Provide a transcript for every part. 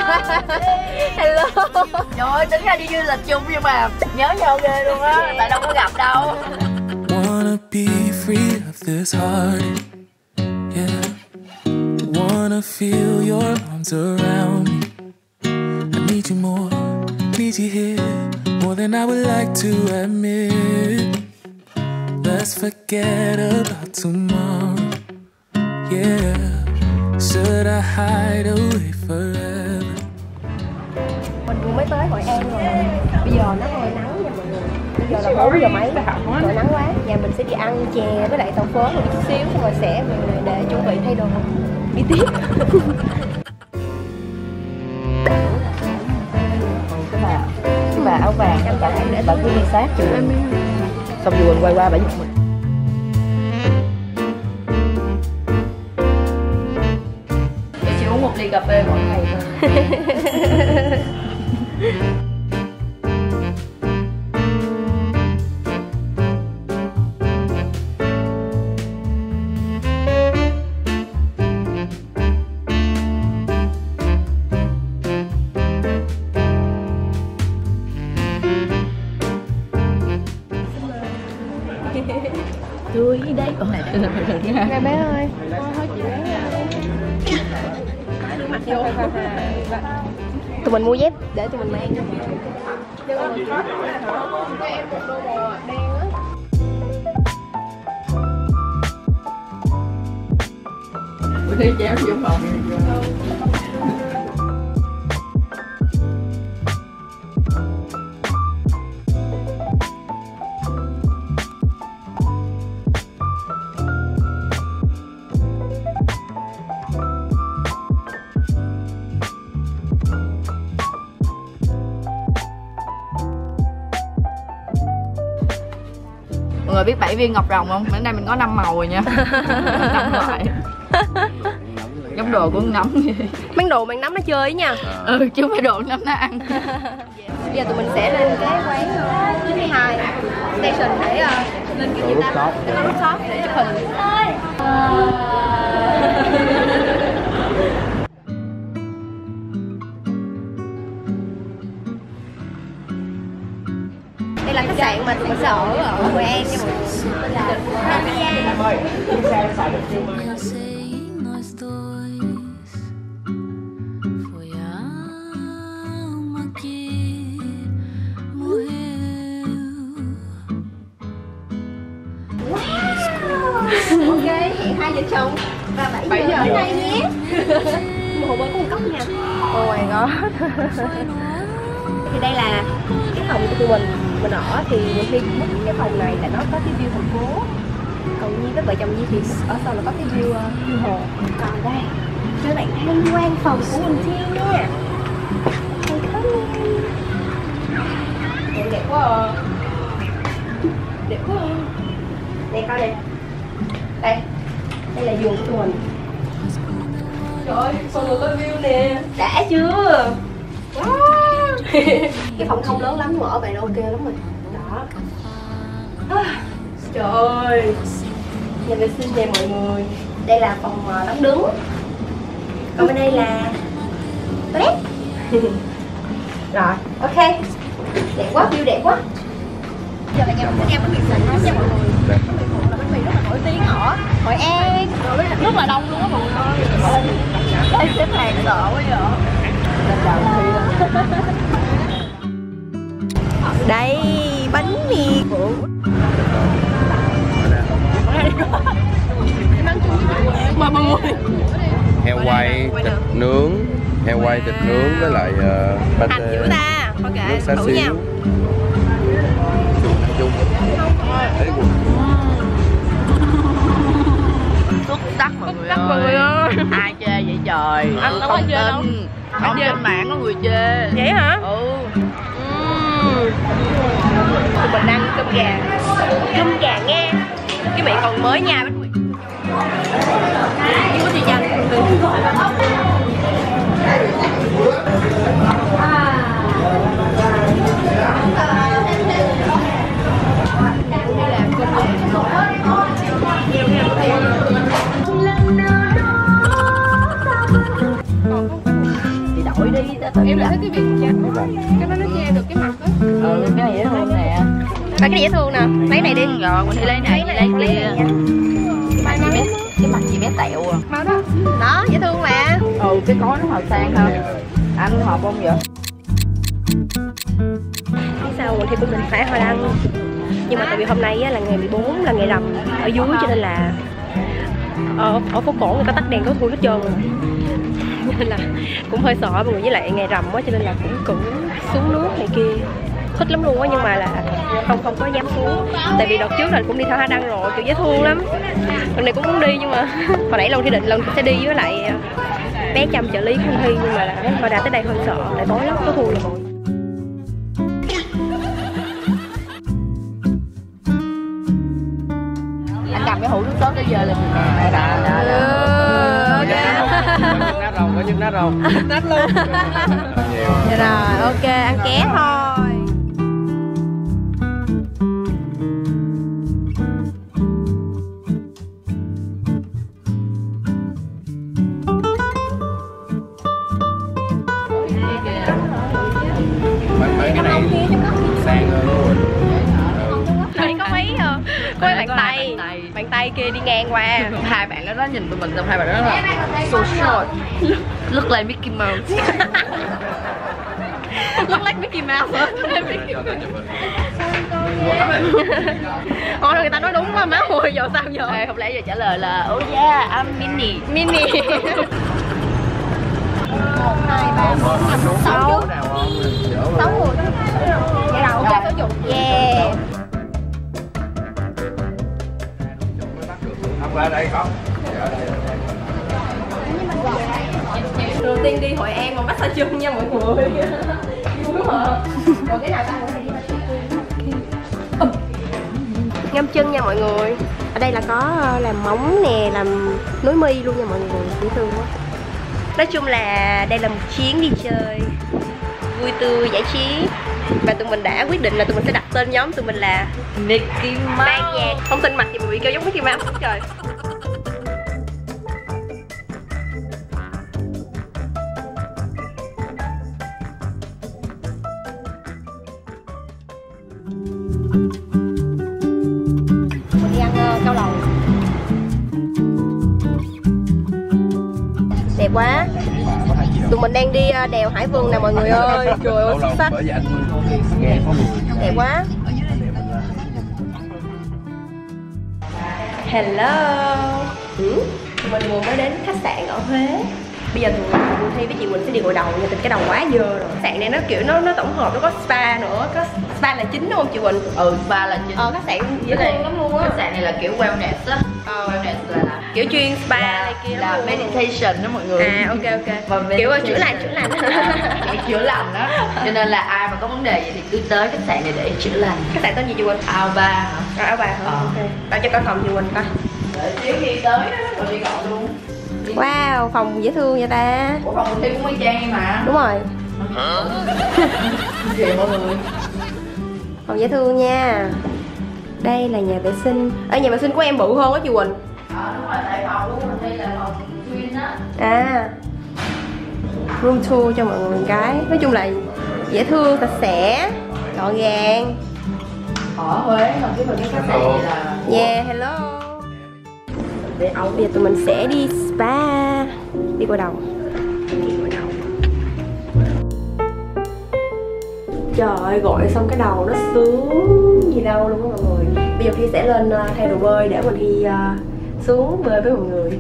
Hello. Trời ơi, tính ra đi du lịch chung nhưng mà nhớ nhau ghê luôn á, tại đâu có gặp đâu. Wanna be free of this heart, yeah. Wanna feel your arms around me. I need you more, need you here, more than I would like to admit. Let's forget about tomorrow, yeah. Should I hide away forever? Mình vừa mới tới Hội An rồi. Bây giờ nó hơi nắng nha mọi người. Bây giờ là 4 giờ mấy, trời nắng quá. Nhà mình sẽ đi ăn chè với lại tàu phớ một chút xíu, xong rồi sẽ về để chuẩn bị thay đồ đi tiếp. Cái bà áo vàng, bà cứ đi sát chừng xong rồi quay qua bà giúp mình. Chị chỉ uống một ly cà phê mỗi ngày thôi. Tươi đây. Nè bé ơi. Thôi chị bé. Mặc vô. Tụi mình mua dép để tụi mình mang cho mọi người. Cho em một đôi bò đen á. Bữa nay chéo vô phòng. Mọi người biết 7 viên ngọc rồng không? Bữa nay mình có 5 màu rồi nha. 5 loại. Giống đồ của con nấm vậy. Mang đồ mang nấm nó chơi nha. Chứ không phải đồ nấm nó ăn. Bây giờ tụi mình sẽ lên cái quán 92 station để lên cái gì ta? Cái rooftop để chụp hình. Đây là khách sạn mà tụi mình sẽ ở Hội An nha mọi người. Tên là ok, hẹn 2 vợ chồng và 7 giờ ở đây nhé. Một hồ bơi có một cốc nha. Oh my god. Thì đây là cái phòng của tụi mình ở thì khi book cái phòng này là nó có cái view thành phố. Hầu như các vợ chồng Di thì ở sau là có cái view hồ. Còn đây, cho bạn tham quan phòng của mình thêm nha. Đẹp quá à. Đẹp quá à. Đây coi đây. Đây là giường của tụi mình. Trời ơi, phòng người có view nè. Đã chưa? Wow. Cái phòng không lớn lắm nhưng mà ở vậy là ok lắm rồi. Đó. Trời ơi. Nhà vệ sinh nè mọi người. Đây là phòng tắm đứng. Còn bên đây là toilet. Rồi, ok. Đẹp quá, view đẹp quá. Giờ là nhà mình sẽ ăn bánh mì sườn nha mọi người. Bánh mì sườn là bánh mì rất là nổi tiếng ở Hội An, rất là đông luôn á mọi người ơi. Đây xếp hàng sợ quá vậy. Đây bánh mì mà mọi người. Heo quay thịt nướng, heo quay thịt nướng với lại pate. Hành dữ ta. Ok, nước xá thử xíu. nha. Chung Xuất sắc mọi người ơi. Ai chê vậy trời? Anh đâu có chê đâu. Không, trên mạng có người chê. Vậy hả? Tụi mình ăn cơm gà. Cơm gà nghe. Cái miệng còn mới nha bánh mì. Nhưng có gì nhanh. đội đi ta tự em làm. thấy cái việc cái đó nó che được cái mặt á. Ừ, cái này dễ thương nè. Cái này dễ thương nè, lấy này đi. Rồi mình đi lấy này, lấy kia. Cái mặt chị bé tẹo à. Màu đó. Đó, dễ thương mà. Ừ, cái có nó màu sang hơn. Anh hợp không vậy? Phía sau thì tụi mình phải hoa đăng. Nhưng mà tại vì hôm nay á, là ngày 14 là ngày rằm ở dưới cho nên là ở phố cổ người ta tắt đèn tối thui hết trơn rồi. Nên là cũng hơi sợ mọi người, với lại ngày rằm quá cho nên là cũng xuống nước này kia. Thích lắm luôn á, nhưng mà là không có dám xuống. Tại vì đợt trước là cũng đi thả hoa đăng rồi, kiểu dễ thương lắm. Lần này cũng muốn đi nhưng mà hồi nãy lần thì định lần sẽ đi với lại bé Trâm trợ lý Khang Thi, nhưng mà là hồi đã tới đây hơi sợ tại tối lắm, có thu là mọi. Anh cầm cái hũ nước sốt tới giờ là đã. Có nhức nát rồi. Nát luôn. Dạ rồi, ok, ăn ké thôi. Mấy cái này sang rồi. Thấy có mấy bạn tay kia đi ngang qua. Hai bạn đó nhìn tụi mình, xong hai bạn đó là so short, look like Mickey Mouse. Look like Mickey Mouse. Ôi người ta nói đúng quá má ơi, giờ sao giờ? Không lẽ giờ trả lời là oh yeah, I'm Minnie. 1, 2, 3, 4, 5, 6 6 người. Dạ đầu cho số chục. Yeah. Không ra đây không? Đầu tiên đi Hội An mà massage chân nha mọi người. Đúng rồi. Còn cái nào ta cũng phải đi massage. Ngâm chân nha mọi người. Ở đây là có làm móng nè, làm núi mi luôn nha mọi người, dễ thương quá. Nói chung là đây là một chuyến đi chơi vui tươi giải trí. Và tụi mình đã quyết định là tụi mình sẽ đặt tên nhóm tụi mình là Mickey Ban Mouse. nhạc. Không tin mặt thì mình bị kêu giống Mickey Mouse hết trời. Mình đi ăn cao lầu. Đẹp quá. Tụi mình đang đi đèo Hải Vân nè mọi người ơi. Trời ơi xuất sắc. Đẹp quá. Hello. Tụi mình vừa mới đến khách sạn ở Huế. Bây giờ tụi Thi với chị Quỳnh sẽ đi gội đầu nha, tình cái đầu quá dơ rồi. Khách sạn này nó kiểu nó tổng hợp, nó có spa nữa, có spa là chính đúng không chị Quỳnh? Ừ, spa là chính. Khách sạn dễ thương lắm luôn á. Khách sạn này là kiểu wellness á. Wellness là kiểu chuyên spa này kia là luôn. meditation đó mọi người. À ok. Và Kiểu chữa lành. Kiểu chữa lành đó. Cho nên là ai mà có vấn đề gì thì cứ tới khách sạn này để chữa lành. Khách sạn tên gì chị Quỳnh? Alba. Rồi Áo Bà hả? Ok. Tao cho coi phòng chị Quỳnh coi. Để xíu khi tới rồi đi gọi luôn. Wow, phòng dễ thương vậy ta. Ủa phòng mình thi cũng y chang em mà. Đúng rồi. Kìa mọi người. Phòng dễ thương nha. Đây là nhà vệ sinh. Ở nhà vệ sinh của em bự hơn á chị Quỳnh. Đúng rồi, tại phòng luôn, mình đây là phòng twin á. À, room tour cho mọi người một cái. Nói chung là dễ thương, sạch sẽ, gọn gàng. Ở Huế mà cái khách sạn này là. Yeah, hello. Bây giờ tụi mình sẽ đi spa. Đi qua đầu. Trời ơi, gội xong cái đầu nó sướng gì đâu luôn á mọi người. Bây giờ Thi sẽ lên thay đồ bơi để mình đi xuống bơi với mọi người.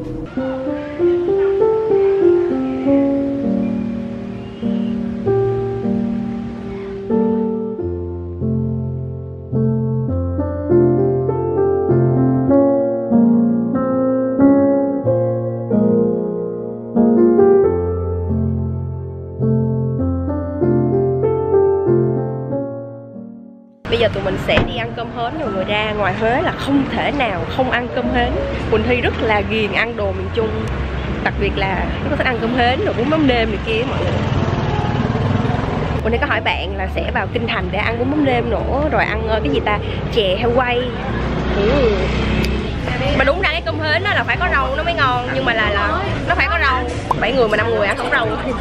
Bây giờ tụi mình sẽ đi ăn cơm hến nha mọi người. Ra ngoài Huế là không thể nào không ăn cơm hến. Quỳnh Thi rất là ghiền ăn đồ miền Trung, đặc biệt là nó có thích ăn cơm hến rồi bún mắm nêm này kia mọi người. Quỳnh Thi có hỏi bạn là sẽ vào Kinh Thành để ăn bún mắm nêm nữa, rồi ăn cái gì ta, chè heo quay. Mà đúng ra cái cơm hến đó là phải có rau nó mới ngon, nhưng mà là nó phải có rau. 7 người mà 5 người ăn không rau thì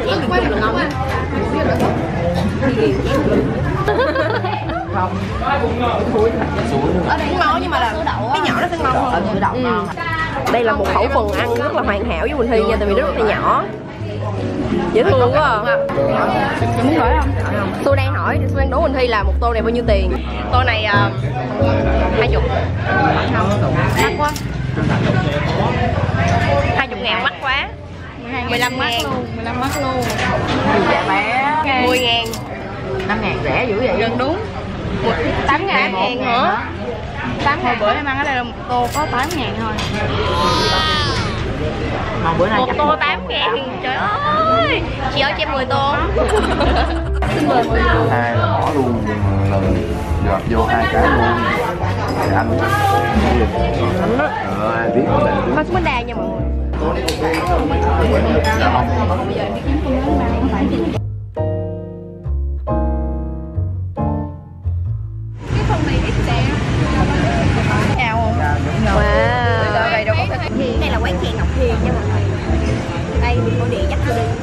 cũng ngon, nhưng mà là cái nhỏ nó sẽ ngon hơn. Sữa đậu ngon. Đây là một khẩu phần ăn rất là hoàn hảo với Quỳnh Thi nha, tại vì nó rất là nhỏ. Dễ thương quá à. Muốn hỏi không? Tôi đang hỏi, tôi đang đố Quỳnh Thi là một tô này bao nhiêu tiền? Tô này 20. Mắc quá. 20.000 mắc quá. 15.000 luôn, 15 mắc luôn. Dạ bé. 10.000. 5.000 rẻ dữ vậy. Gần đúng. 8.000 hả? 8.000. Hồi bữa em ăn ở đây là một tô có 8.000 thôi. Mà bữa nay một tô 8.000. Trời ơi. Chị ơi cho em 10 tô. Xin mời mọi người. Hai là bỏ luôn lần gọt vô 2 cái luôn. Thì anh ai biết có định Thôi xuống bánh đa nha mọi người. Cái phần này ít đẹp. Cao không? Wow. Đây đâu có cái gì. Đây là quán chè Ngọc Hiền nha mọi người. Đây mình có điện dắt vô đi.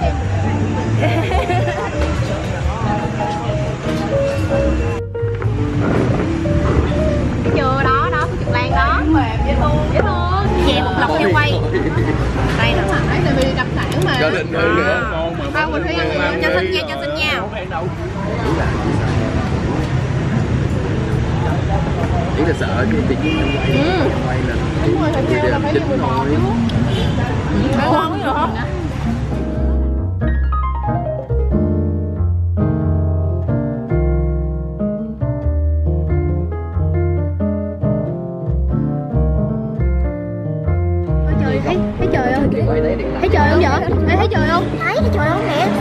Chưa đó, đó Thu Trực Lan đó. Mềm dễ thương. Dễ thương. Chè một lọc heo quay. Đây nè. Tại vì đặc sản mà. cho định hơn nữa. Không, mình phải ăn cho xinh nha, cho xinh nha. Chỉ là sợ cái việc quay là Đúng rồi, thịt heo là phải như 11 chứ. Ngon quá rồi hả? Thấy trời ơi, thấy trời không vợ? Thấy trời không? Thấy trời không nè.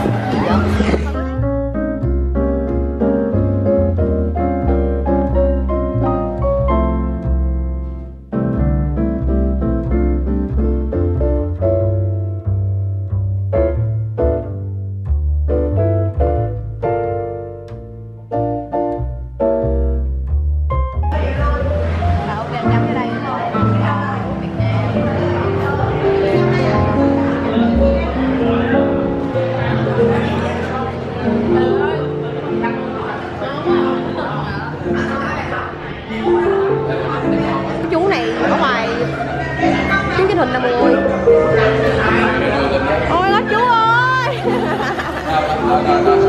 Chú này ở ngoài chú cái hình là mọi người. Ôi đó chú ơi.